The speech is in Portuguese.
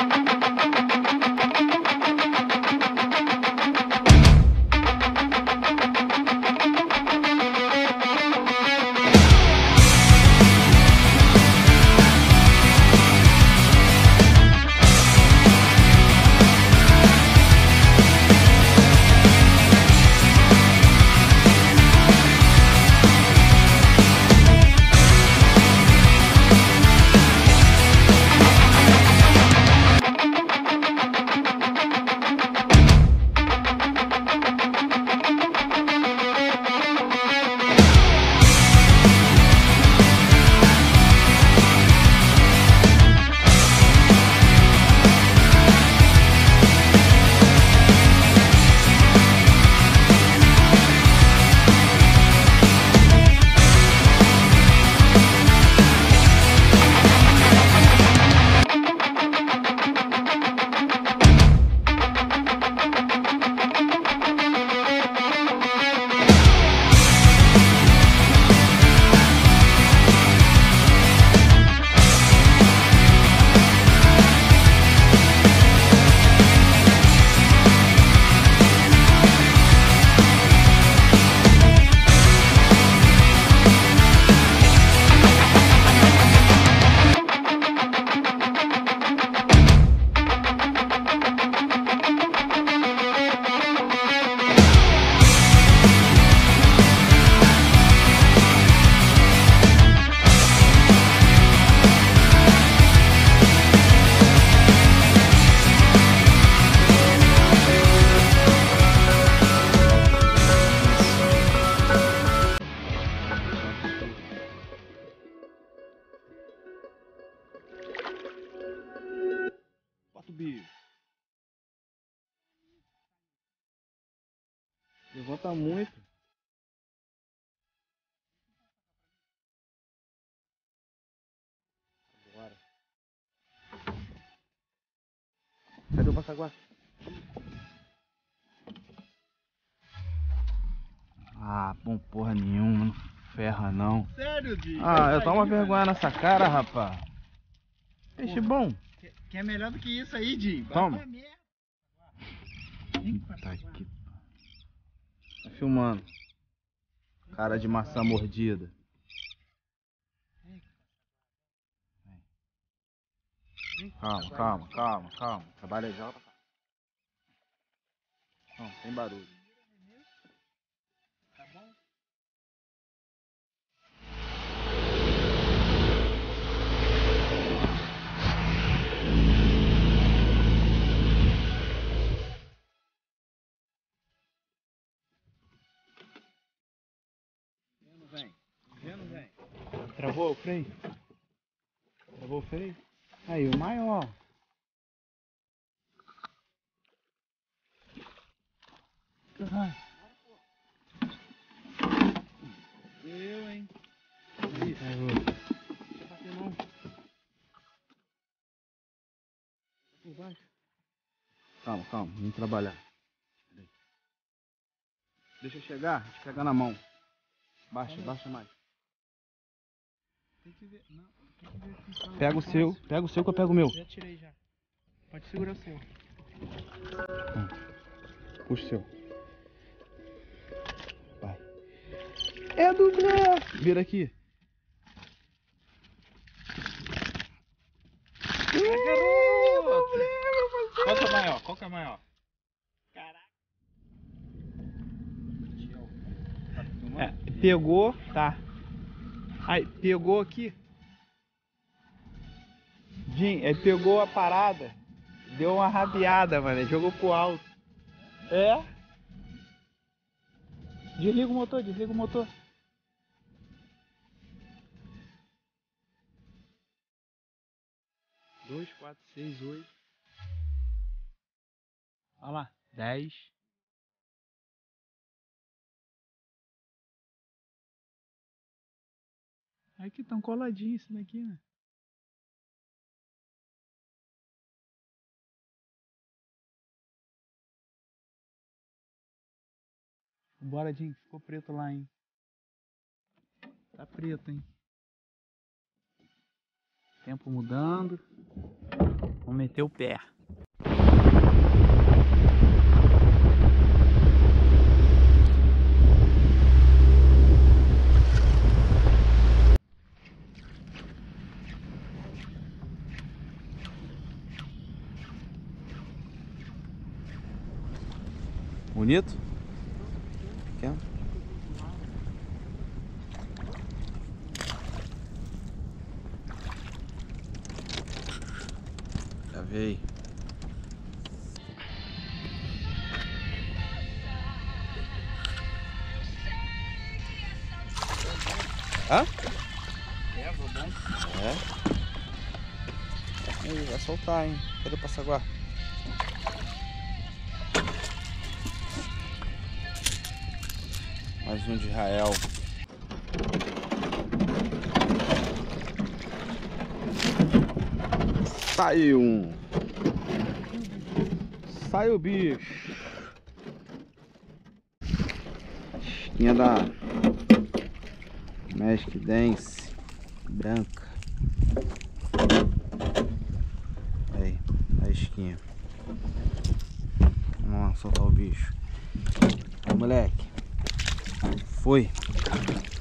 Bicho. Levanta muito. Bora. Cadê o passaguá? Ah, bom porra nenhuma, não ferra não. Sério, Di? Ah, eu tomo uma vergonha nessa cara, rapaz. Peixe bom. Que é melhor do que isso aí, Di. Toma. Tá aqui. Tá filmando. Cara de maçã mordida. Calma, calma, calma, calma. Trabalha já. Não, sem barulho. Tá bom? Vem. Travou o freio? Travou o freio? Aí, o maior. Caralho. Eu, hein? Aí, deixa eu bater não. Por baixo. Calma, calma, vamos trabalhar. Deixa eu chegar, a gente pega na mão. Baixa, baixa mais. Tem que ver. Não, tem que ver aqui. Pega o seu que eu pego o meu. Já tirei já. Pode segurar o seu. Puxa o seu. Vai. É dublê! Vira aqui. Qual que é maior? Qual que é maior? Caraca. Pegou, tá. Aí, pegou aqui. Jim, ele pegou a parada. Deu uma rabiada, mano. Ele jogou pro alto. É? Desliga o motor, desliga o motor. Dois, 4, 6, 8. Olha lá. 10. Aí que tão coladinho isso daqui, né? Bora, Jim. Ficou preto lá, hein? Tá preto, hein? Tempo mudando. Vamos meter o pé. Bonito? Pequeno. Já veio. Hã? É? Aí, vai soltar, hein? Cadê o passaguá? Mais um de Israel. Saiu um. Saiu o bicho. Isquinha da Magic Dance branca. Aí, a isquinha. Vamos lá soltar o bicho. Ó, moleque. Foi.